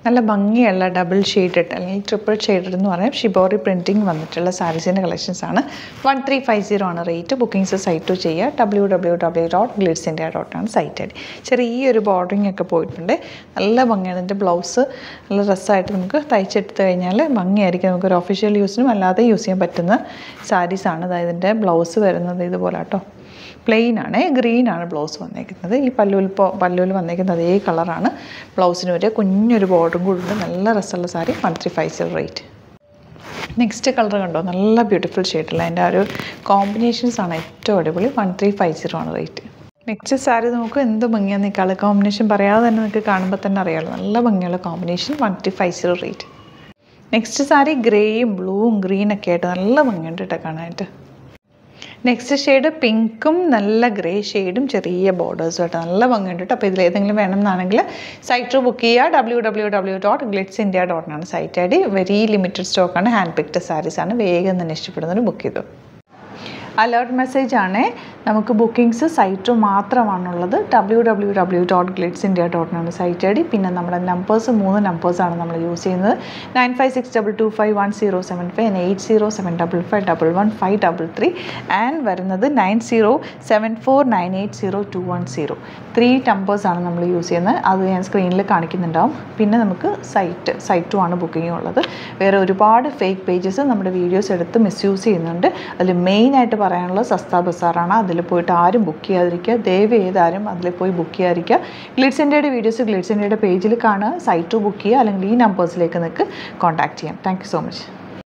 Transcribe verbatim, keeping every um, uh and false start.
നല്ല ഭംഗിയുള്ള double shaded അല്ലെങ്കിൽ ട്രിപ്പിൾ ഷെയ്ഡഡ് എന്ന് പറയാം ഷിബോറി പ്രിൻറ്റിങ് വന്നിട്ടുള്ള സാരീസിൻ്റെ കളക്ഷൻസ് ആണ്. വൺ ത്രീ ഫൈവ് സീറോ ആണ് റേറ്റ്. ബുക്കിംഗ്സ് സൈറ്റ് ചെയ്യുക. W W W dot Glitz India dot ആണ് സൈറ്റ് ഐ ഡി. ചെറിയൊരു ബോർഡറിങ് ഒക്കെ പോയിട്ടുണ്ട്. നല്ല ഭംഗിയാണ്. ഇതിൻ്റെ ബ്ലൗസ് നല്ല ഡ്രസ്സായിട്ട് നമുക്ക് തയ്ച്ചെടുത്ത് കഴിഞ്ഞാൽ ഭംഗിയായിരിക്കും. നമുക്കൊരു ഒഫീഷ്യൽ യൂസിനും അല്ലാതെ യൂസ് ചെയ്യാൻ പറ്റുന്ന സാരീസാണ്. അതായത് ഇതിൻ്റെ ബ്ലൗസ് വരുന്നത് ഇതുപോലെ കേട്ടോ, പ്ലെയിൻ ആണ്, ഗ്രീൻ ആണ് ബ്ലൗസ് വന്നേക്കുന്നത്. ഈ പല്ലുവിൽ ഇപ്പോൾ പല്ലുവിൽ വന്നേക്കുന്നത് അതേ കളറാണ് ബ്ലൗസിന് വരെ. കുഞ്ഞൊരു ബോർഡറും കൂടി ഉണ്ട്. നല്ല രസമുള്ള sari. One three five zero rate. Next colour കണ്ടോ, നല്ല ബ്യൂട്ടിഫുൾ ഷെയ്ഡുള്ള അതിൻ്റെ ആ ഒരു കോമ്പിനേഷൻസ് ആണ് ഏറ്റവും അടിപൊളി. വൺ ത്രീ ഫൈവ് സീറോ ആണ് റേറ്റ്. നെക്സ്റ്റ് സാരി നമുക്ക് എന്ത് ഭംഗിയാണ് ഈ കളർ കോമ്പിനേഷൻ പറയാതെ തന്നെ നിങ്ങൾക്ക് കാണുമ്പോൾ തന്നെ അറിയാമല്ലോ. നല്ല ഭംഗിയുള്ള combination. One three five zero rate. Next sari ഗ്രേയും ബ്ലൂവും ഗ്രീനൊക്കെ ആയിട്ട് നല്ല ഭംഗിയുണ്ട് കേട്ടോ കാണാനായിട്ട്. നെക്സ്റ്റ് ഷെയ്ഡ് പിങ്കും നല്ല ഗ്രേ ഷെയ്ഡും ചെറിയ ബോർഡേഴ്സും ആയിട്ട് നല്ല ഭംഗിയുണ്ട് കേട്ടോ. അപ്പോൾ ഇതിലേതെങ്കിലും വേണമെന്നാണെങ്കിൽ സൈറ്റ് ബുക്ക് ചെയ്യുക. W W W dot Glitz India dot ആണ് site ID. Very limited സ്റ്റോക്കാണ്. ഹാൻഡ് പിക്ഡ് സാരീസാണ്. വേഗം തന്നെ ഇഷ്ടപ്പെടുന്നവർ ബുക്ക് ചെയ്തു. അലേർട്ട് മെസ്സേജ് ആണ്. നമുക്ക് ബുക്കിംഗ്സ് സൈറ്റ് മാത്രമാണുള്ളത്. W W W dot Glitz India dot ആണ് സൈറ്റ് ഐ ഡി. പിന്നെ നമ്മുടെ നമ്പേഴ്സ് മൂന്ന് നമ്പേഴ്സാണ് നമ്മൾ യൂസ് ചെയ്യുന്നത്. Nine five six double two five one zero seven five and eight zero seven double five double one five double three and വരുന്നത് nine zero seven four nine eight zero two one zero. Three നമ്പേഴ്സാണ് നമ്മൾ use ചെയ്യുന്നത്. അത് ഞാൻ സ്ക്രീനിൽ കാണിക്കുന്നുണ്ടാവും. പിന്നെ നമുക്ക് site സൈറ്റും ആണ് ബുക്കിംഗ് ഉള്ളത്. വേറെ ഒരുപാട് ഫേക്ക് പേജസ് നമ്മുടെ വീഡിയോസ് എടുത്ത് മിസ്യൂസ് ചെയ്യുന്നുണ്ട്. അതിൽ മെയിനായിട്ട് പറയാനുള്ളത് സസ്ത ബസാറാണ്. അതിൽ പോയിട്ട് ആരും ബുക്ക് ചെയ്യാതിരിക്കുക. ദയവ് ചെയ്താരും അതിൽ പോയി ബുക്ക് ചെയ്യാതിരിക്കുക. ഗ്ലിറ്റ്സ് ഇന്ത്യയുടെ വീഡിയോസ് ഗ്ലിറ്റ്സ് ഇന്ത്യയുടെ പേജിൽ കാണുക. സൈറ്റ് ബുക്ക് ചെയ്യുക. അല്ലെങ്കിൽ ഈ നമ്പേഴ്സിലേക്ക് നിങ്ങൾക്ക് കോൺടാക്ട് ചെയ്യാം. Thank you so much.